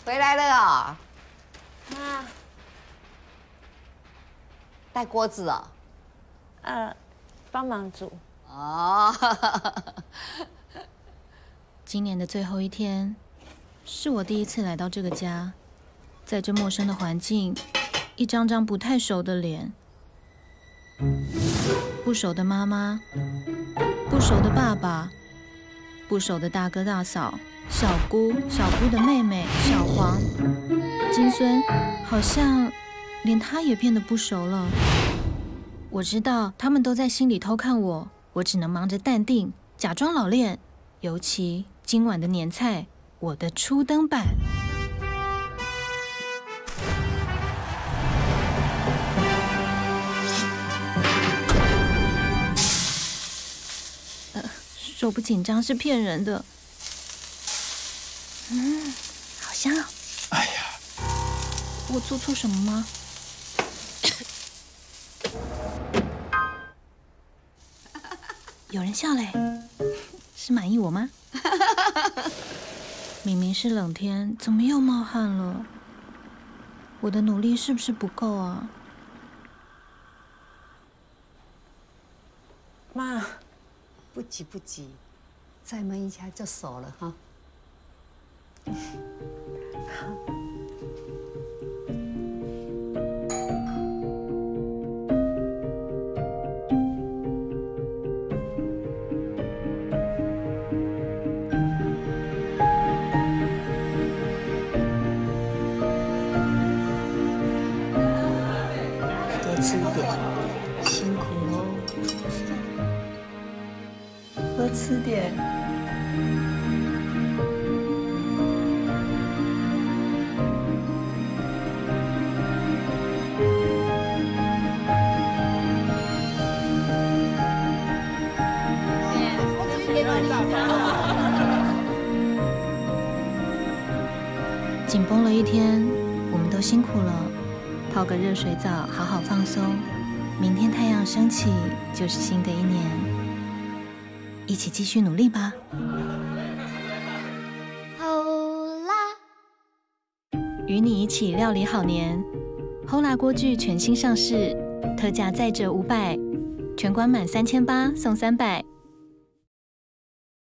回来了啊！ 妈， 带锅子哦。 帮忙煮。 哦。 今年的最后一天，是我第一次来到这个家，在这陌生的环境，一张张不太熟的脸，不熟的妈妈，不熟的爸爸，不熟的大哥大嫂。 小姑的妹妹小黄，金孙，好像连他也变得不熟了。我知道他们都在心里偷看我，我只能忙着淡定，假装老练。尤其今晚的年菜，我的初登版。说不紧张是骗人的。 好香哦！ 哎呀， 我做错什么吗？有人笑嘞，是满意我吗？明明是冷天，怎么又冒汗了？我的努力是不是不够啊？ 妈， 不急不急，再焖一下就熟了哈。 多吃一点，辛苦喽。多吃点。 紧绷了一天，我们都辛苦了。泡个热水澡，好好放松。明天太阳升起，就是新的一年。一起继续努力吧。与你一起料理好年。Hola 锅具全新上市，特价再折500，全馆满3800送300。